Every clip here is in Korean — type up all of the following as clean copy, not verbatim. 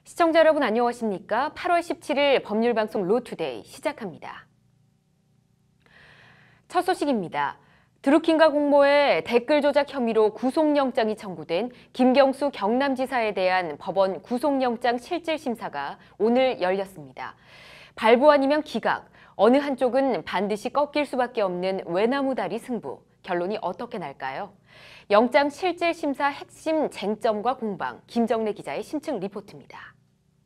시청자 여러분 안녕하십니까? 8월 17일 법률방송 로투데이 시작합니다. 첫 소식입니다. 드루킹과 공모의 댓글 조작 혐의로 구속영장이 청구된 김경수 경남지사에 대한 법원 구속영장 실질심사가 오늘 열렸습니다. 발부 아니면 기각, 어느 한쪽은 반드시 꺾일 수밖에 없는 외나무다리 승부, 결론이 어떻게 날까요? 영장 실질심사 핵심 쟁점과 공방, 김정래 기자의 심층 리포트입니다.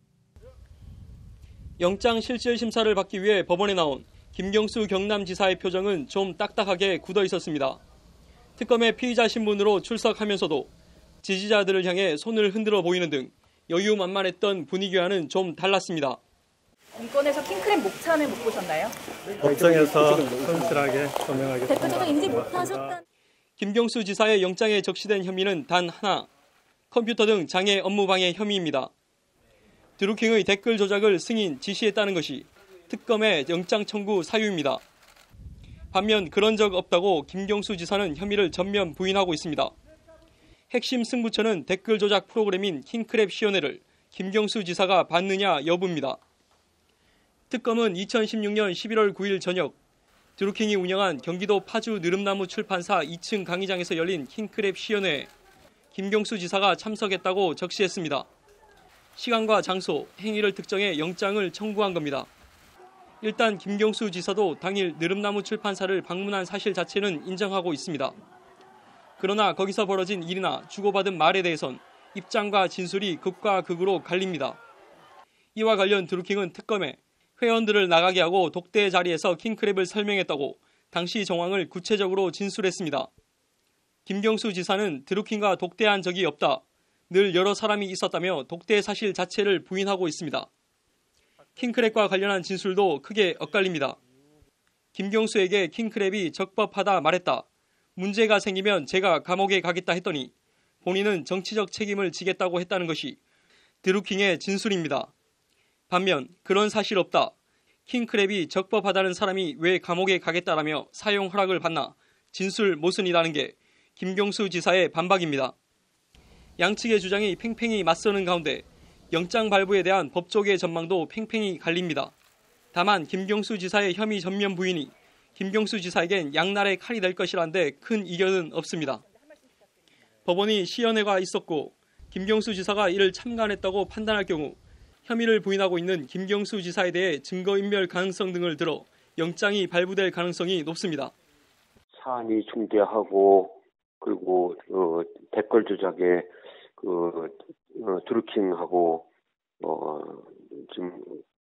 영장 실질심사를 받기 위해 법원에 나온 김경수 경남지사의 표정은 좀 딱딱하게 굳어 있었습니다. 특검의 피의자 신분으로 출석하면서도 지지자들을 향해 손을 흔들어 보이는 등 여유만만했던 분위기와는 좀 달랐습니다. 인권에서 킹크랩 목찬을 못 보셨나요? 법정에서 성실하게 소명하겠습니다. 대표적으로 인지 못하셨다는. 김경수 지사의 영장에 적시된 혐의는 단 하나, 컴퓨터 등 장애 업무방해 혐의입니다. 드루킹의 댓글 조작을 승인, 지시했다는 것이 특검의 영장 청구 사유입니다. 반면 그런 적 없다고 김경수 지사는 혐의를 전면 부인하고 있습니다. 핵심 승부처는 댓글 조작 프로그램인 킹크랩 시연회를 김경수 지사가 받느냐 여부입니다. 특검은 2016년 11월 9일 저녁 드루킹이 운영한 경기도 파주 느릅나무 출판사 2층 강의장에서 열린 킹크랩 시연회에 김경수 지사가 참석했다고 적시했습니다. 시간과 장소, 행위를 특정해 영장을 청구한 겁니다. 일단 김경수 지사도 당일 느릅나무 출판사를 방문한 사실 자체는 인정하고 있습니다. 그러나 거기서 벌어진 일이나 주고받은 말에 대해선 입장과 진술이 극과 극으로 갈립니다. 이와 관련 드루킹은 특검에 회원들을 나가게 하고 독대 자리에서 킹크랩을 설명했다고 당시 정황을 구체적으로 진술했습니다. 김경수 지사는 드루킹과 독대한 적이 없다. 늘 여러 사람이 있었다며 독대 사실 자체를 부인하고 있습니다. 킹크랩과 관련한 진술도 크게 엇갈립니다. 김경수에게 킹크랩이 적법하다 말했다. 문제가 생기면 제가 감옥에 가겠다 했더니 본인은 정치적 책임을 지겠다고 했다는 것이 드루킹의 진술입니다. 반면 그런 사실 없다. 킹크랩이 적법하다는 사람이 왜 감옥에 가겠다라며 사용 허락을 받나 진술 모순이라는 게 김경수 지사의 반박입니다. 양측의 주장이 팽팽히 맞서는 가운데 영장 발부에 대한 법조계의 전망도 팽팽히 갈립니다. 다만 김경수 지사의 혐의 전면 부인이 김경수 지사에겐 양날의 칼이 될 것이라는데 큰 이견은 없습니다. 법원이 시연회가 있었고 김경수 지사가 이를 참관했다고 판단할 경우 혐의를 부인하고 있는 김경수 지사에 대해 증거인멸 가능성 등을 들어 영장이 발부될 가능성이 높습니다. 사안이 중대하고 그리고 댓글 조작에 드루킹하고 지금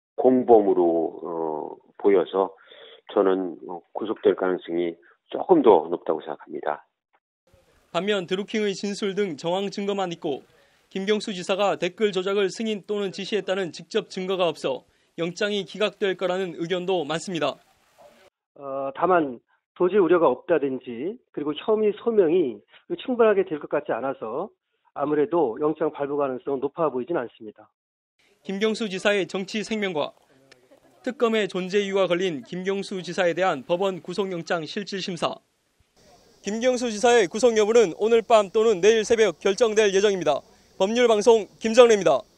공범으로 보여서 저는 구속될 가능성이 조금 더 높다고 생각합니다. 반면 드루킹의 진술 등 정황 증거만 있고 김경수 지사가 댓글 조작을 승인 또는 지시했다는 직접 증거가 없어 영장이 기각될 거라는 의견도 많습니다. 다만 도저히 우려가 없다든지 그리고 혐의 소명이 충분하게 될 것 같지 않아서 아무래도 영장 발부 가능성은 높아 보이진 않습니다. 김경수 지사의 정치 생명과 특검의 존재 이유가 걸린 김경수 지사에 대한 법원 구속영장 실질심사. 김경수 지사의 구속 여부는 오늘 밤 또는 내일 새벽 결정될 예정입니다. 법률방송 김정래입니다.